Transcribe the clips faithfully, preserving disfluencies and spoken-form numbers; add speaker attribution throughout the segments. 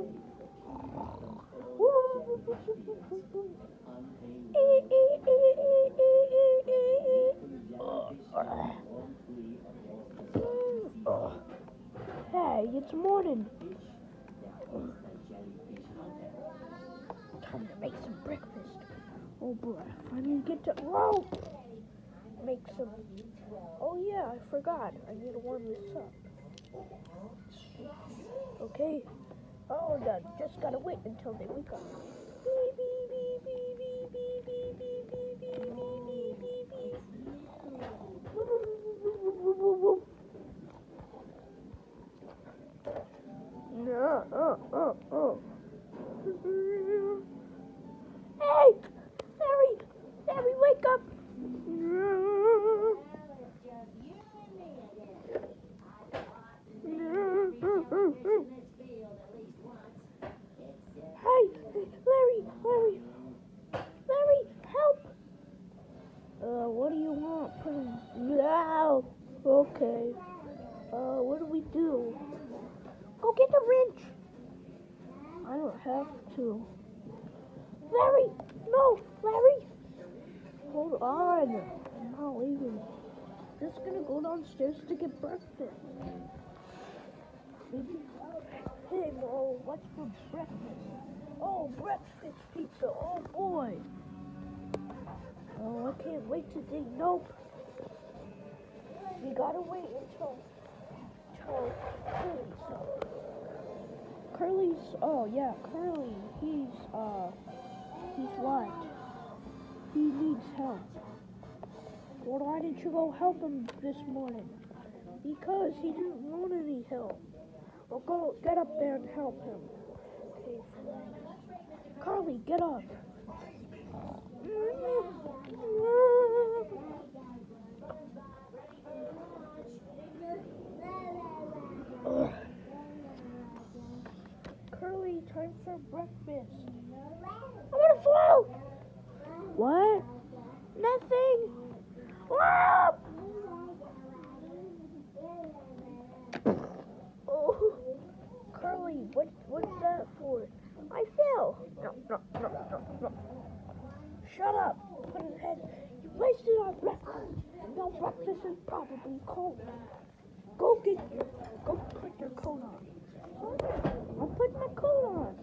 Speaker 1: Hey, it's morning. Time to make some breakfast. Oh boy, I finally get to whoa! Make some. Oh yeah, I forgot. I need to warm this up. Okay. Oh, no, just gotta wait until they wake up. Beep, beep, beep, beep, beep, beep, beep, beep, beep, beep, beep, beep, beep. No, oh, oh, oh. Hey! Larry! Larry, wake up! Hey! Larry! Larry! Larry, help! Uh, what do you want? No! Okay. Uh, what do we do? Go get the wrench! I don't have to. Larry! No! Larry! Hold on. I'm not leaving. Just gonna go downstairs to get breakfast. Hey, Mo, what's for breakfast? Oh, breakfast pizza. Oh, boy. Oh, I can't wait to dig. Nope. We gotta wait until, until Curly's up. Curly's, oh, yeah, Curly. He's, uh, he's what? He needs help. Well, why didn't you go help him this morning? Because he didn't want any help. Well, go, get up there and help him. Okay, fine. Carly, get up. Ugh. Curly, time for breakfast. I want to float. What? Nothing. Ah! Oh, Curly, what what's that for? I fell. No, no, no, no, no. Shut up. Put his head. You wasted our breakfast. Now breakfast is probably cold. Go get your, go put your coat on. I'll put my coat on.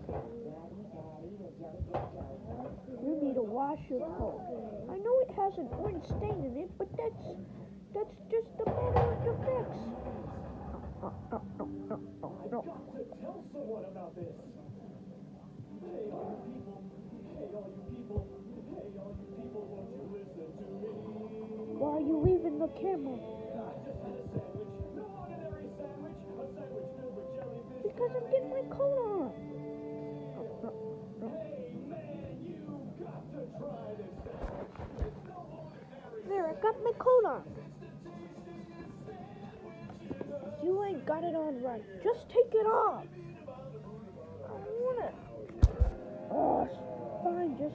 Speaker 1: You need to wash your coat. I know it has an orange stain in it, but that's that's just a matter of fix. No, no, no, no, no, no.
Speaker 2: Tell someone about this. Hey, all you people. Hey, all you people. Hey, all you people, won't you listen to me?
Speaker 1: Why are you leaving the camera?
Speaker 2: I just had a sandwich. No ordinary sandwich. A sandwich filled with jellyfish.
Speaker 1: Because I'm getting my coat on. No, no, no.
Speaker 2: Hey, man, you got to try this sandwich. It's no ordinary.
Speaker 1: There, I got my coat on. You ain't got it on right. Just take it off. I don't want it. Oh, fine, just...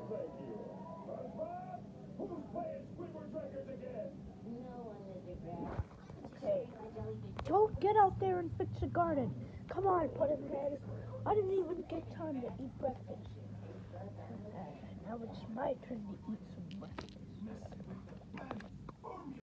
Speaker 1: Okay. Don't get out there and fix the garden. Come on, put him head. I didn't even get time to eat breakfast. Uh, now it's my turn to eat some breakfast.